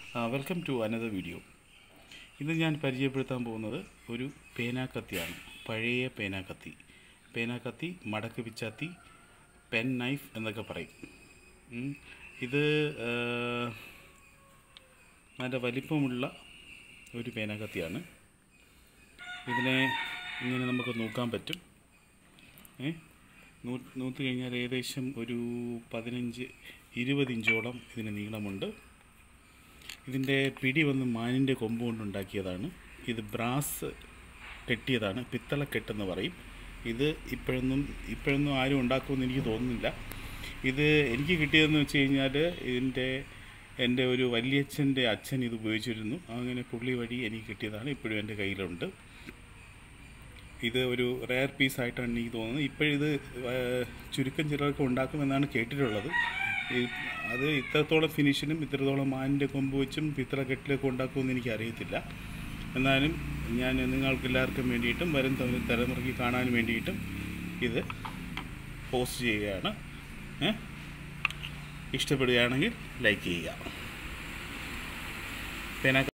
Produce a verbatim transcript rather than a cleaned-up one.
Welcome to another video. ഇന്ന് ഞാൻ പരിചയപ്പെടുത്താൻ പോകുന്നത് ഒരു പേനാക്കത്തിയാണ്. പഴയ പേനാക്കത്തി പേനാക്കത്തി മടക്ക് പിച്ചാത്തി, പെൻ നൈഫ് എന്നൊക്കെ പറയും. ഇത് നല്ല വലിപ്പമുള്ള ഒരു പേനാക്കത്തിയാണ്. ഇതിനെ ഇങ്ങനെ നമുക്ക് നോക്കാൻ പറ്റും. ഏ നൂ നൂത്ത് കഴിഞ്ഞാൽ ഏകദേശം ഒരു പതിനഞ്ച് ഇരുപത് ഇഞ്ചോളം ഇതിന് നീളമുണ്ട്. ഇതിൻ്റെ പിടി വന്ന് മാനിൻ്റെ കൊമ്പ് കൊണ്ടുണ്ടാക്കിയതാണ്. ഇത് ബ്രാസ് കെട്ടിയതാണ്, പിത്തള കെട്ടെന്ന് പറയും. ഇത് ഇപ്പോഴൊന്നും ഇപ്പോഴൊന്നും ആരും ഉണ്ടാക്കുമെന്ന് എനിക്ക് തോന്നുന്നില്ല. ഇത് എനിക്ക് കിട്ടിയതെന്ന് വെച്ച് കഴിഞ്ഞാൽ ഇതിൻ്റെ എൻ്റെ ഒരു വലിയച്ഛൻ്റെ അച്ഛൻ ഇത് ഉപയോഗിച്ചിരുന്നു. അങ്ങനെ പുള്ളി വഴി എനിക്ക് കിട്ടിയതാണ്. ഇപ്പോഴും എൻ്റെ കയ്യിലുണ്ട്. ഇത് ഒരു റെയർ പീസായിട്ടാണ് എനിക്ക് തോന്നുന്നത്. ഇപ്പോഴിത് ചുരുക്കം ചിലർക്ക് ഉണ്ടാക്കുമെന്നാണ് കേട്ടിട്ടുള്ളത്. അത് ഇത്രത്തോളം ഫിനിഷിനും ഇത്രത്തോളം മാനിൻ്റെ കൊമ്പ് വെച്ചും പിത്തള കെട്ടിലൊക്കെ ഉണ്ടാക്കുമെന്ന് എനിക്കറിയത്തില്ല. എന്നാലും ഞാൻ നിങ്ങൾക്ക് എല്ലാവർക്കും വേണ്ടിയിട്ടും വരും തലമുറയ്ക്ക് കാണാൻ വേണ്ടിയിട്ടും ഇത് പോസ്റ്റ് ചെയ്യുകയാണ്. ഇഷ്ടപ്പെടുകയാണെങ്കിൽ ലൈക്ക് ചെയ്യുക. പേന